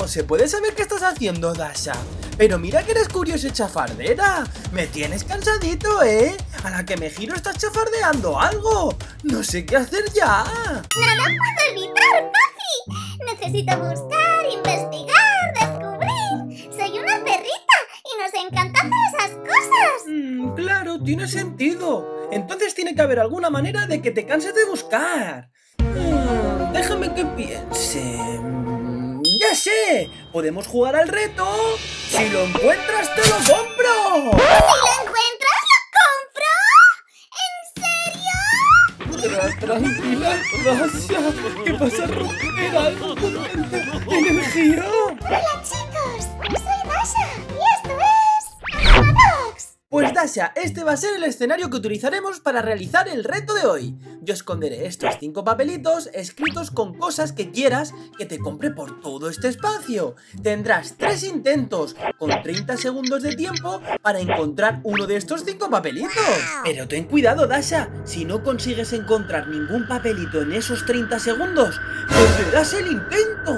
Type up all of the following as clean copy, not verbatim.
se puede saber qué estás haciendo, Dasha? Pero mira que eres curiosa y chafardera. Me tienes cansadito, ¿eh? A la que me giro estás chafardeando algo. No sé qué hacer ya. No lo puedo evitar, papi. Necesito buscar, investigar, descubrir. Soy una perrita y nos encanta hacer esas cosas. Claro, tiene sentido. Entonces tiene que haber alguna manera de que te canses de buscar. Déjame que piense. ¡Ya sé! ¡Podemos jugar al reto! ¡Si lo encuentras, te lo compro! ¡Si lo encuentras, lo compro! ¿En serio? Tranquila, Dasha. ¿Qué pasa, romper algo con tanta energía? Hola, chicos. Soy Dasha y esto es Paradox. Pues Dasha, este va a ser el escenario que utilizaremos para realizar el reto de hoy. Yo esconderé estos 5 papelitos escritos con cosas que quieras que te compre por todo este espacio. Tendrás 3 intentos con 30 segundos de tiempo para encontrar uno de estos 5 papelitos. Pero ten cuidado, Dasha, si no consigues encontrar ningún papelito en esos 30 segundos, perderás el intento.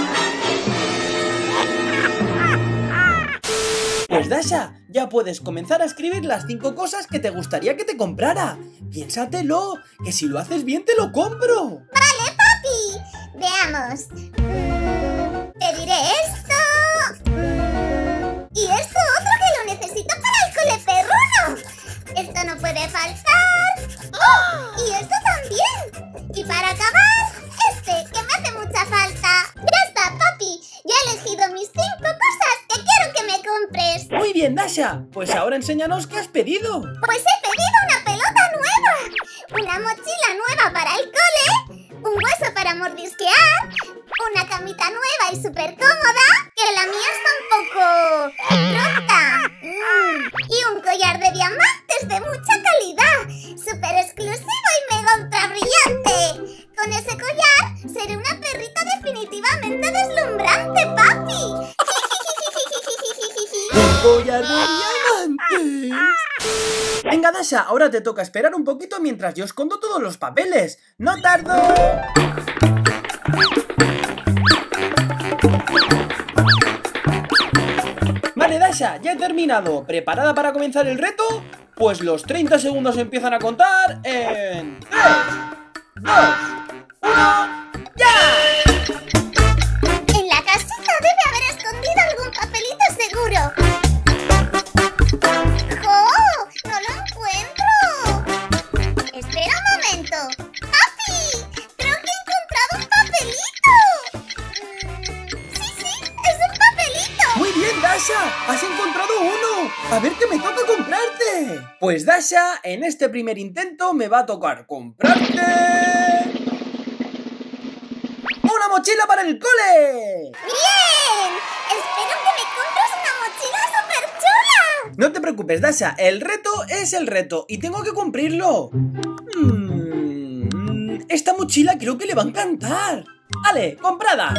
Pues Dasha, ya puedes comenzar a escribir las 5 cosas que te gustaría que te comprara. Piénsatelo, que si lo haces bien te lo compro. Vale, papi. Veamos. Te diré esto. Y esto otro que lo necesito para el cole perruno. Esto no puede faltar. ¡Oh! Y esto también. Y para acabar, este que me hace mucha falta. Ya está, papi. Ya he elegido mis 5 cosas que quiero que me compres. Muy bien, Dasha, pues ahora enséñanos qué has pedido. Pues he pedido una pelota nueva, una mochila nueva para el cole, un hueso para mordisquear, una camita nueva y súper cómoda, que la mía está un poco rota, y un collar de diamantes de mucha calidad, súper exclusivo y mega ultra brillante. Con ese collar seré una perrita definitivamente deslumbrante, papi. ¡Un collar de diamantes! Venga, Dasha, ahora te toca esperar un poquito mientras yo escondo todos los papeles. ¡No tardo! Vale, Dasha, ya he terminado. ¿Preparada para comenzar el reto? Pues los 30 segundos empiezan a contar en 3, 2, 1, ¡ya! En la casita debe haber escondido algún papelito seguro. ¡Oh! ¡No lo encuentro! Espera un momento. ¡Papi! Creo que he encontrado un papelito. Sí, es un papelito. ¡Muy bien, Dasha! ¡Has encontrado uno! ¡A ver qué me toca comprarte! Pues Dasha, en este primer intento me va a tocar comprarte ¡una mochila para el cole! ¡Bien! Espero que me compres una mochila súper chula. No te preocupes, Dasha, el reto es el reto y tengo que cumplirlo. Esta mochila creo que le va a encantar. ¡Ale, comprada!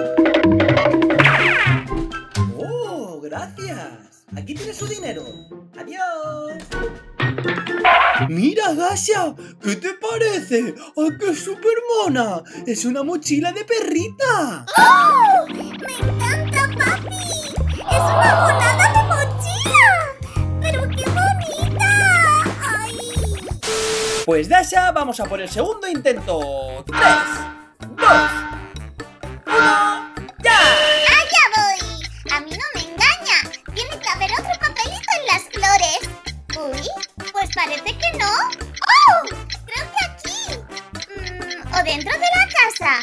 ¡Oh, gracias! Aquí tienes su dinero. ¡Adiós! ¡Mira, Dasha! ¿Qué te parece? ¡Ah, qué súper mona! ¡Es una mochila de perrita! ¡Oh! ¡Me encanta, papi! ¡Es una monada de mochila! ¡Pero qué bonita! ¡Ay! Pues Dasha, vamos a por el segundo intento. 3, 2, 1, ¡ya! ¡Allá voy! A mí no me engaña. Tiene que haber otro papelito en las flores. Uy, pues parece que no. ¡Oh! Creo que aquí. O dentro de la casa.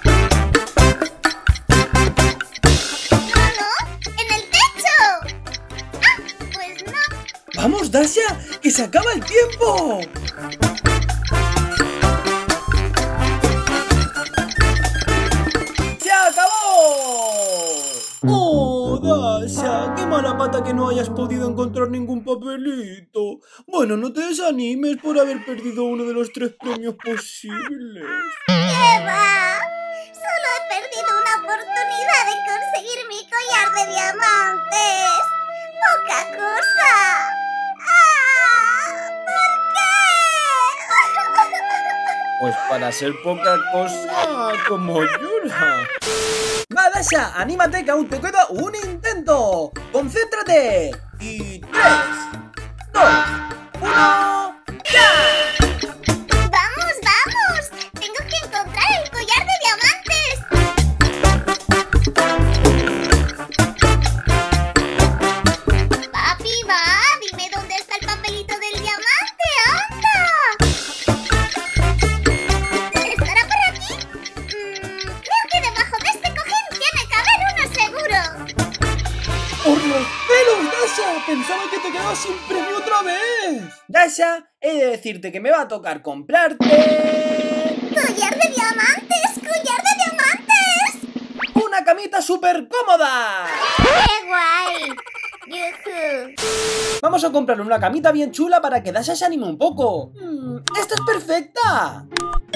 No, en el techo. Ah, pues no. ¡Vamos, Dasha! ¡Que se acaba el tiempo! ¡Se acabó! ¡Oh, Dasha! ¡Qué mala pata que no hayas podido encontrar ningún papelito! Bueno, no te desanimes por haber perdido uno de los 3 premios posibles. ¿Qué va? Solo he perdido una oportunidad de conseguir mi collar de diamantes. ¡Poca cosa! ¡Ah! ¿Por qué? Pues para ser poca cosa, como llora. Va, Dasha, anímate que aún te queda un intento. ¡Concéntrate! Y 3, 2, 1... ¡ya! ¡Vamos, vamos! ¡Tengo que encontrar el collar de diamantes! Papi, va, dime dónde está el papelito del diamante, ¡anda! ¿Estará por aquí? Creo que debajo de este cojín tiene que haber uno seguro. ¡Por los pelos, Dasha! Pensaba que te quedabas sin premio otra vez. Dasha, he de decirte que me va a tocar comprarte... ¡Collar de diamantes! ¡Collar de diamantes! ¡una camita súper cómoda! ¡Qué guay! ¡Yujú! Vamos a comprarle una camita bien chula para que Dasha se anime un poco. ¡Esta es perfecta!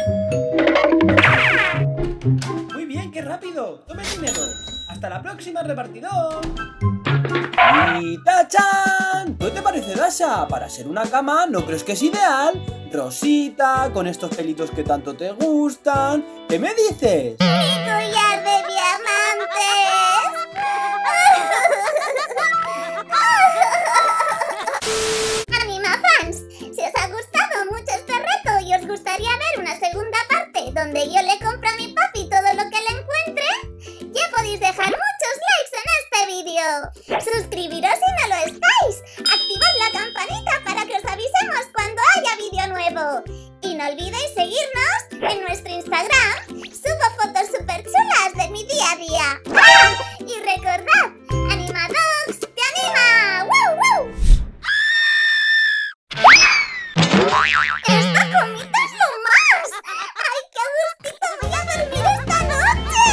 Muy bien, qué rápido. Tome el dinero. Hasta la próxima, repartidor. Y ¡tachán! ¿Qué te parece, Dasha? Para ser una cama, ¿no crees que es ideal? Rosita, con estos pelitos que tanto te gustan. ¿Qué me dices? ¡Mi collar de diamantes! Animafans, si os ha gustado mucho este reto y os gustaría ver una segunda parte donde yo le compro a mi papi todo lo que le encuentre, ya podéis dejar muchos likes en este vídeo. Suscribiros si no lo estáis. Activad la campanita para que os avisemos cuando haya vídeo nuevo. Y no olvidéis seguirnos en nuestro Instagram. Subo fotos súper chulas de mi día a día. ¡Ah! Y recordad, Animadogs te anima. ¡Wow, wow! ¡Esta comida es lo más! ¡Ay, qué gustito voy a dormir esta noche!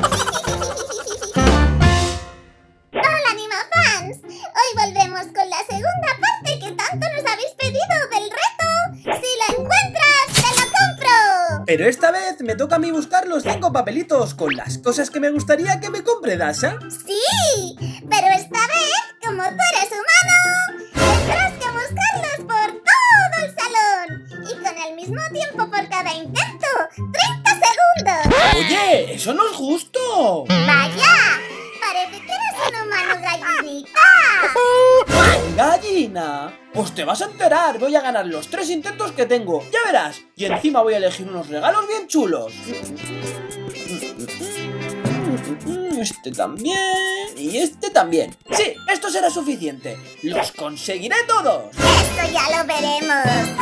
¡Hola, Animafans! Hoy volvemos con la segunda parte que tanto nos habéis pedido del reto. ¡Si la encuentras, te la compro! Pero esta vez me toca a mí buscar los 5 papelitos con las cosas que me gustaría que me compre Dasha. ¡Sí! Pero esta vez, como tú eres humano, tendrás que buscarlos por todo el salón. Y con el mismo tiempo por cada intento. ¡30 segundos! Oye, eso no es justo. ¡Vaya! Parece que eres un humano gallinita. ¡Gallina! Pues te vas a enterar. Voy a ganar los 3 intentos que tengo. Ya verás. Y encima voy a elegir unos regalos bien chulos. Este también. Y este también. Sí, esto será suficiente. ¡Los conseguiré todos! Esto ya lo veremos.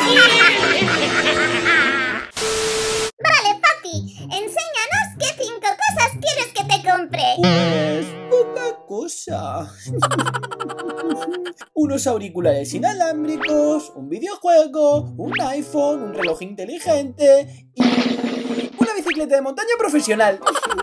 Vale, papi. Enséñanos qué 5 cosas quieres que te compre. Pues poca cosa. Unos auriculares inalámbricos, un videojuego, un iPhone, un reloj inteligente y una bicicleta de montaña profesional.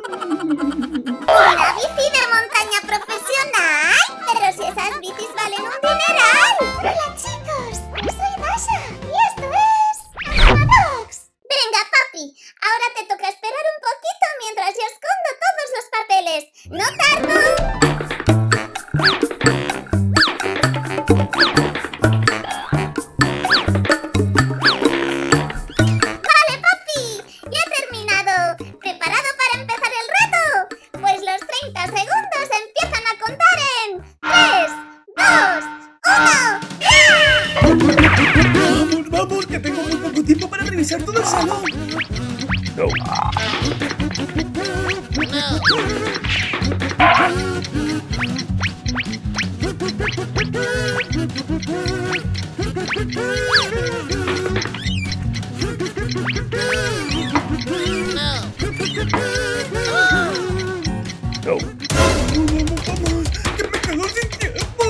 ¿Una bici de montaña profesional? Pero si esas bicis valen un dineral. Hola, chicos. Soy Dasha y esto es Animadogs. Venga, papi. Ahora te toca esperar un poquito mientras yo escondo todos los papeles. ¡No tardo! Vale, papi. Ya he terminado. ¿Preparado para empezar el reto? Pues los 30 segundos empiezan a contar en 3, 2, 1, ¡ya! Vamos, vamos, que tengo muy poco tiempo para revisar todo el salón. Vamos, que me quedo sin tiempo.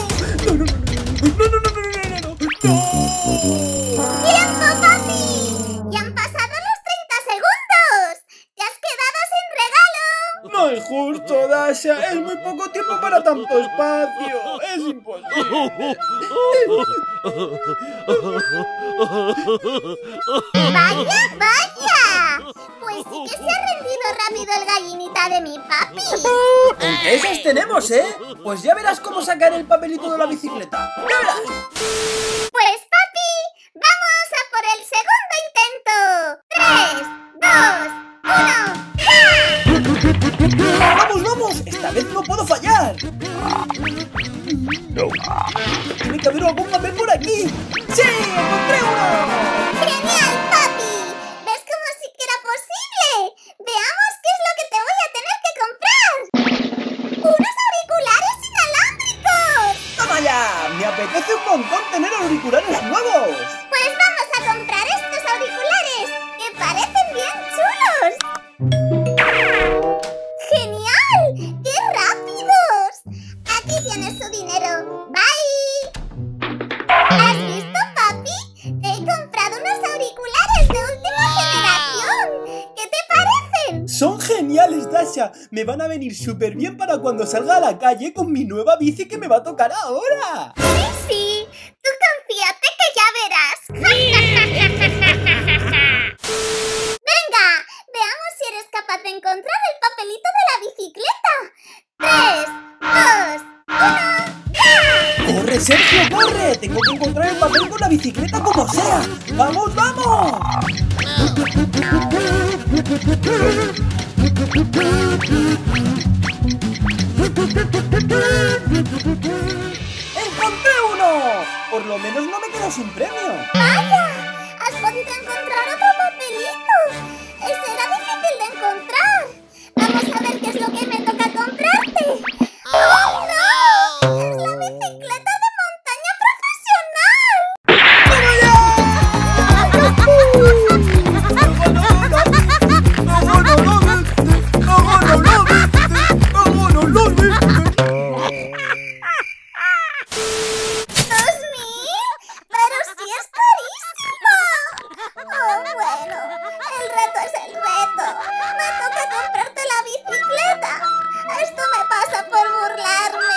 No. ¡Tiempo, papi! ¡Ya han pasado los 30 segundos! ¡Te has quedado sin regalo! No es justo, Dasha. Es muy poco tiempo para tanto espacio. Es imposible. ¡Vaya, vaya! Pues sí que se ha rendido rápido el gallinita de mi papi. Aunque esas tenemos, ¿eh? Pues ya verás cómo sacar el papelito de la bicicleta. ¡Ya verás! Pues, papi, vamos a por el segundo intento. 3, 2, 1, ¡ya! ¡Vamos, vamos! Tiene que haber algún papel por aquí. ¡Sí! ¡Encontré uno! ¡Genial, papi! ¿Ves cómo sí que era posible? Veamos qué es lo que te voy a tener que comprar. ¡Unos auriculares inalámbricos! ¡Toma ya! ¡Me apetece un montón tener auriculares nuevos! Pues vamos a comprar estos auriculares, que parecen bien chulos. ¡Genial! ¡Qué rápidos! Aquí tienes su dinero. ¡Bye! ¿Has visto, papi? Te he comprado unos auriculares de última generación. ¿Qué te parecen? ¡Son geniales, Dasha! Me van a venir súper bien para cuando salga a la calle con mi nueva bici que me va a tocar ahora. Sí, tú confíate que ya verás. Venga, veamos si eres capaz de encontrar el papelito de la bicicleta. 3, 2, 1, ¡ya! ¡Corre, Sergio, corre! Tengo que encontrar el papel con la bicicleta como sea. ¡Vamos, vamos! ¡Encontré uno! Por lo menos no me quedo sin premio. ¡Vaya! ¿Has podido encontrar otro papelito? Ese era difícil de encontrar. Vamos a ver qué es lo que me toca comprarte. ¡Oh, no! ¡Es la bicicleta de montaña profesional! ¡Pero sí es carísimo! Oh, bueno, el reto es el reto. Me toca comprarte la bicicleta. Esto me pasa por burlarme.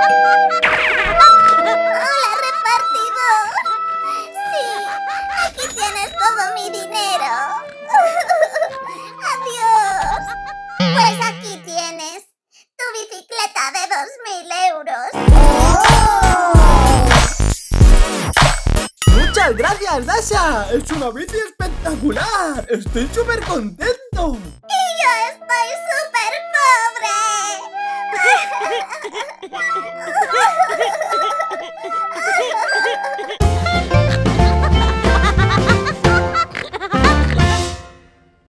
¡Hola, repartidor! Sí, aquí tienes todo mi dinero. ¡Adiós! Pues aquí tienes tu bicicleta de 2.000 euros. ¡Muchas gracias, Dasha! ¡Es una bici espectacular! ¡Estoy súper contento! Y